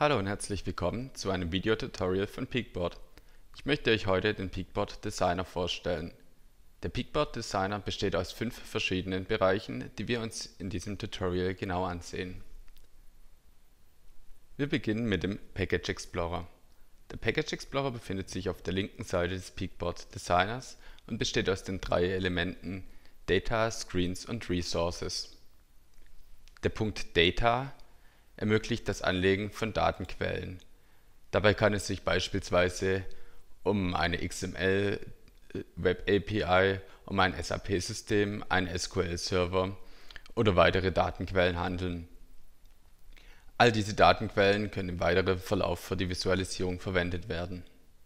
Hallo und herzlich willkommen zu einem Videotutorial von Peakboard. Ich möchte euch heute den Peakboard Designer vorstellen. Der Peakboard Designer besteht aus 5 verschiedenen Bereichen, die wir uns in diesem Tutorial genau ansehen. Wir beginnen mit dem Package Explorer. Der Package Explorer befindet sich auf der linken Seite des Peakboard Designers und besteht aus den 3 Elementen Data, Screens und Resources. Der Punkt Data ermöglicht das Anlegen von Datenquellen. Dabei kann es sich beispielsweise um eine XML Web API, um ein SAP-System, einen SQL-Server oder weitere Datenquellen handeln. All diese Datenquellen können im weiteren Verlauf für die Visualisierung verwendet werden.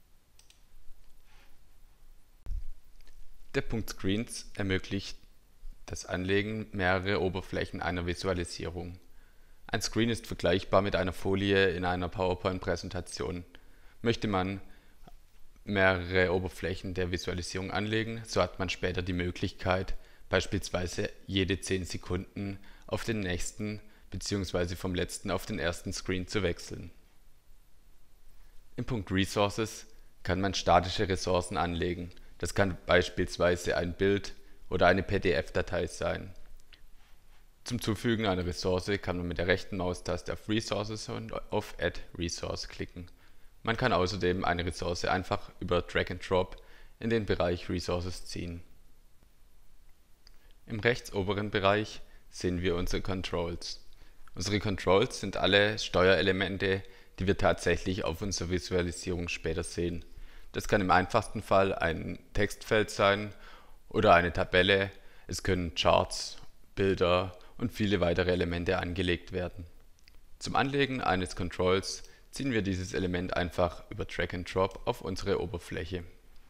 Der Punkt Screens ermöglicht das Anlegen mehrerer Oberflächen einer Visualisierung. Ein Screen ist vergleichbar mit einer Folie in einer PowerPoint-Präsentation. Möchte man mehrere Oberflächen der Visualisierung anlegen, so hat man später die Möglichkeit, beispielsweise jede 10 Sekunden auf den nächsten bzw. vom letzten auf den ersten Screen zu wechseln. Im Punkt Resources kann man statische Ressourcen anlegen. Das kann beispielsweise ein Bild oder eine PDF-Datei sein. Zum Zufügen einer Ressource kann man mit der rechten Maustaste auf Resources und auf Add Resource klicken. Man kann außerdem eine Ressource einfach über Drag and Drop in den Bereich Resources ziehen. Im rechts oberen Bereich sehen wir unsere Controls. Unsere Controls sind alle Steuerelemente, die wir tatsächlich auf unserer Visualisierung später sehen. Das kann im einfachsten Fall ein Textfeld sein oder eine Tabelle. Es können Charts, Bilder und viele weitere Elemente angelegt werden. Zum Anlegen eines Controls ziehen wir dieses Element einfach über Drag and Drop auf unsere Oberfläche.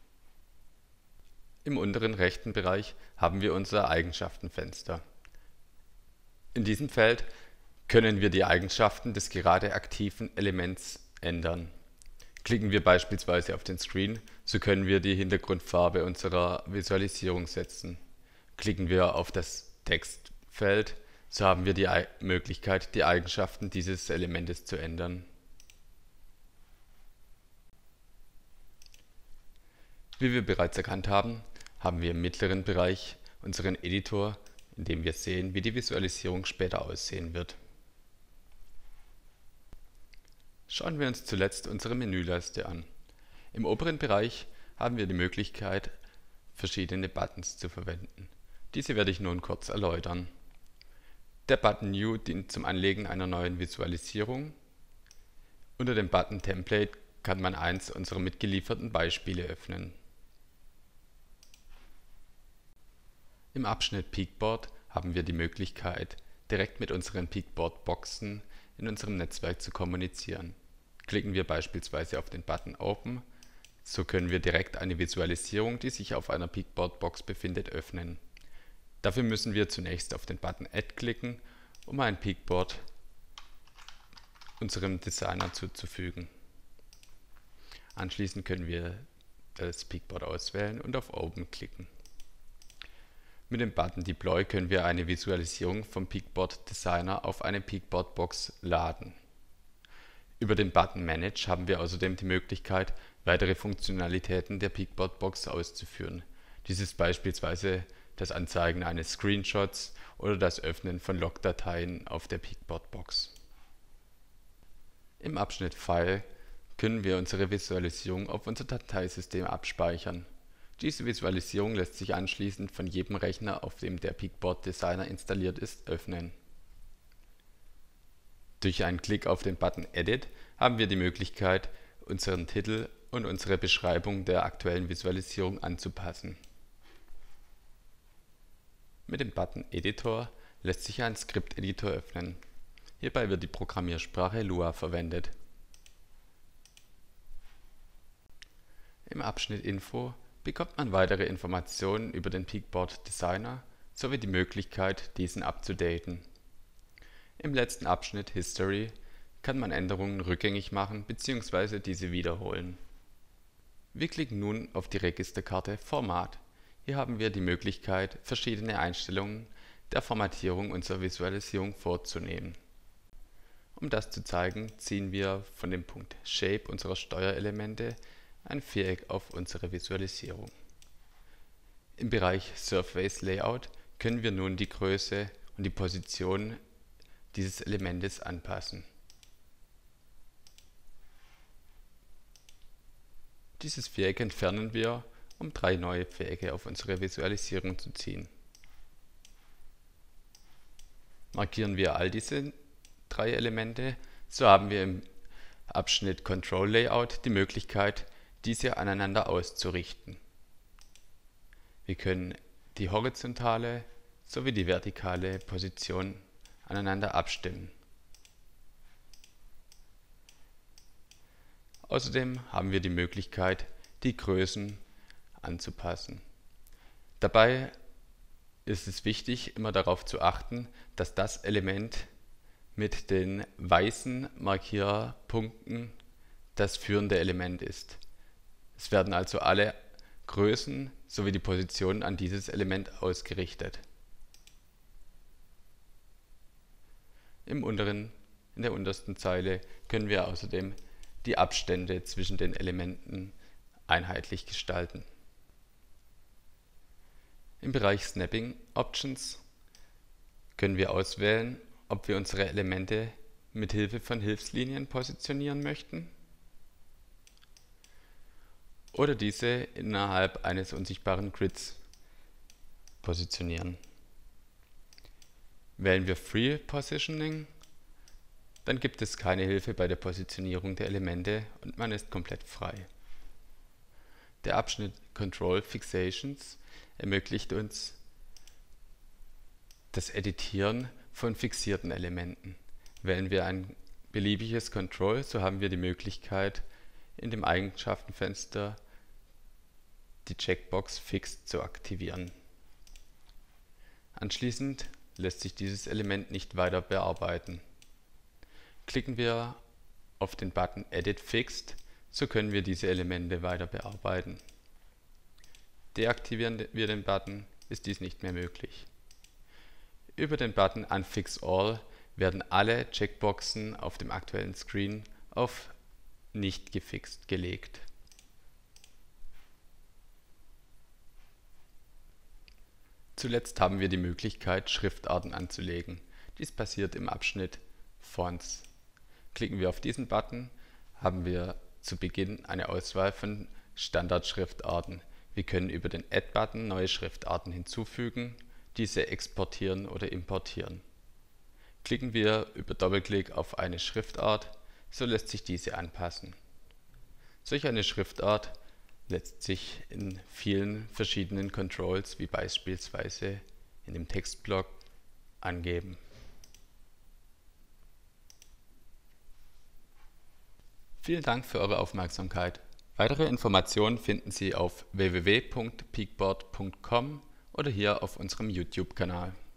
Im unteren rechten Bereich haben wir unser Eigenschaftenfenster. In diesem Feld können wir die Eigenschaften des gerade aktiven Elements ändern. Klicken wir beispielsweise auf den Screen, so können wir die Hintergrundfarbe unserer Visualisierung setzen. Klicken wir auf das Textfeld, so haben wir die Möglichkeit, die Eigenschaften dieses Elementes zu ändern. Wie wir bereits erkannt haben, haben wir im mittleren Bereich unseren Editor, in dem wir sehen, wie die Visualisierung später aussehen wird. Schauen wir uns zuletzt unsere Menüleiste an. Im oberen Bereich haben wir die Möglichkeit, verschiedene Buttons zu verwenden. Diese werde ich nun kurz erläutern. Der Button New dient zum Anlegen einer neuen Visualisierung. Unter dem Button Template kann man eins unserer mitgelieferten Beispiele öffnen. Im Abschnitt Peakboard haben wir die Möglichkeit, direkt mit unseren Peakboard-Boxen in unserem Netzwerk zu kommunizieren. Klicken wir beispielsweise auf den Button Open, so können wir direkt eine Visualisierung, die sich auf einer Peakboard-Box befindet, öffnen. Dafür müssen wir zunächst auf den Button Add klicken, um ein Peakboard unserem Designer zuzufügen. Anschließend können wir das Peakboard auswählen und auf Open klicken. Mit dem Button Deploy können wir eine Visualisierung vom Peakboard Designer auf eine Peakboard Box laden. Über den Button Manage haben wir außerdem die Möglichkeit, weitere Funktionalitäten der Peakboard Box auszuführen. Dies ist beispielsweise das Anzeigen eines Screenshots oder das Öffnen von Logdateien auf der Peakboard Box. Im Abschnitt File können wir unsere Visualisierung auf unser Dateisystem abspeichern. Diese Visualisierung lässt sich anschließend von jedem Rechner, auf dem der Peakboard Designer installiert ist, öffnen. Durch einen Klick auf den Button Edit haben wir die Möglichkeit, unseren Titel und unsere Beschreibung der aktuellen Visualisierung anzupassen. Mit dem Button Editor lässt sich ein Skripteditor öffnen. Hierbei wird die Programmiersprache Lua verwendet. Im Abschnitt Info bekommt man weitere Informationen über den Peakboard Designer sowie die Möglichkeit, diesen abzudaten. Im letzten Abschnitt History kann man Änderungen rückgängig machen bzw. diese wiederholen. Wir klicken nun auf die Registerkarte Format. Hier haben wir die Möglichkeit, verschiedene Einstellungen der Formatierung unserer Visualisierung vorzunehmen. Um das zu zeigen, ziehen wir von dem Punkt Shape unserer Steuerelemente ein Viereck auf unsere Visualisierung. Im Bereich Surface Layout können wir nun die Größe und die Position dieses Elementes anpassen. Dieses Viereck entfernen wir, um 3 neue Vierecke auf unsere Visualisierung zu ziehen. Markieren wir all diese 3 Elemente, so haben wir im Abschnitt Control Layout die Möglichkeit, diese aneinander auszurichten. Wir können die horizontale sowie die vertikale Position aneinander abstimmen. Außerdem haben wir die Möglichkeit, die Größen anzupassen. Dabei ist es wichtig, immer darauf zu achten, dass das Element mit den weißen Markierpunkten das führende Element ist. Es werden also alle Größen sowie die Positionen an dieses Element ausgerichtet. In der untersten Zeile können wir außerdem die Abstände zwischen den Elementen einheitlich gestalten. Im Bereich Snapping Options können wir auswählen, ob wir unsere Elemente mit Hilfe von Hilfslinien positionieren möchten oder diese innerhalb eines unsichtbaren Grids positionieren. Wählen wir Free Positioning, dann gibt es keine Hilfe bei der Positionierung der Elemente und man ist komplett frei. Der Abschnitt Control Fixations ermöglicht uns das Editieren von fixierten Elementen. Wählen wir ein beliebiges Control, so haben wir die Möglichkeit, in dem Eigenschaftenfenster die Checkbox Fixed zu aktivieren. Anschließend lässt sich dieses Element nicht weiter bearbeiten. Klicken wir auf den Button Edit Fixed, so können wir diese Elemente weiter bearbeiten. Deaktivieren wir den Button, ist dies nicht mehr möglich. Über den Button Unfix All werden alle Checkboxen auf dem aktuellen Screen auf Nicht gefixt gelegt. Zuletzt haben wir die Möglichkeit, Schriftarten anzulegen. Dies passiert im Abschnitt Fonts. Klicken wir auf diesen Button, haben wir zu Beginn eine Auswahl von Standardschriftarten. Wir können über den Add-Button neue Schriftarten hinzufügen, diese exportieren oder importieren. Klicken wir über Doppelklick auf eine Schriftart, so lässt sich diese anpassen. Solch eine Schriftart lässt sich in vielen verschiedenen Controls, wie beispielsweise in dem Textblock, angeben. Vielen Dank für eure Aufmerksamkeit. Weitere Informationen finden Sie auf www.peakboard.com oder hier auf unserem YouTube-Kanal.